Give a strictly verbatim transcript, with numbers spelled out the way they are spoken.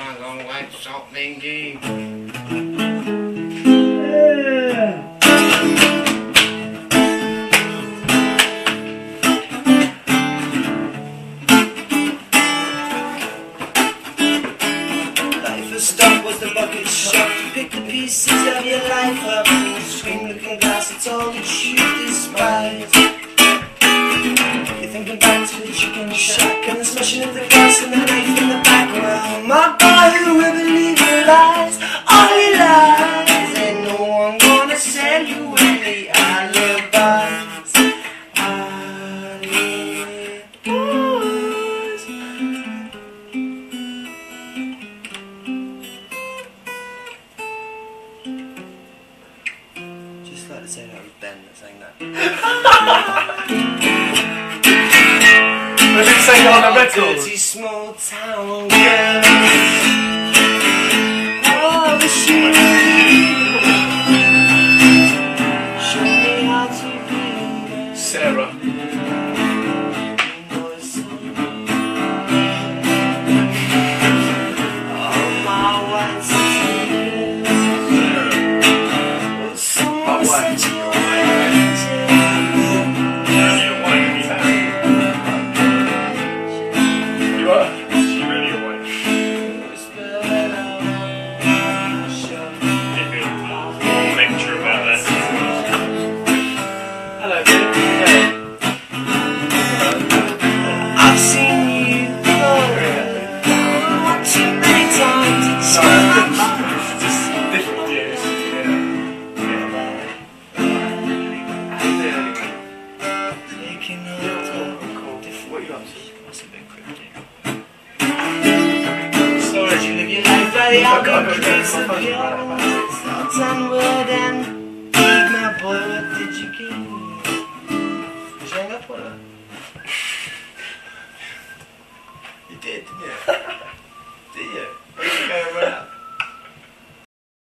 Sometimes I like stop thinking. Stop was the bucket shop. You pick the pieces of your life up and scream looking glass. It's all that you despise. You're thinking back to the chicken shack and the smashing of the glass and the knife in the back. Well, my boy, who will believe your lies? Only lies. Ain't no one gonna sell you any alibis. Alibis. Just like to say that was Ben that sang that. I didn't say that on the record. Dirty small town girl. Oh, the shit. Show me how to be Sarah. Oh, my white sisters. Someone said you were I've seen you go down too many times. It's Just different views. taking a different. What are you up to? That's a bit cryptic. Storage, you live your life by the alcohol grace of your thoughts and word and deed. My boy, what did you give? Did you hang up on her? You did, didn't you? Did you?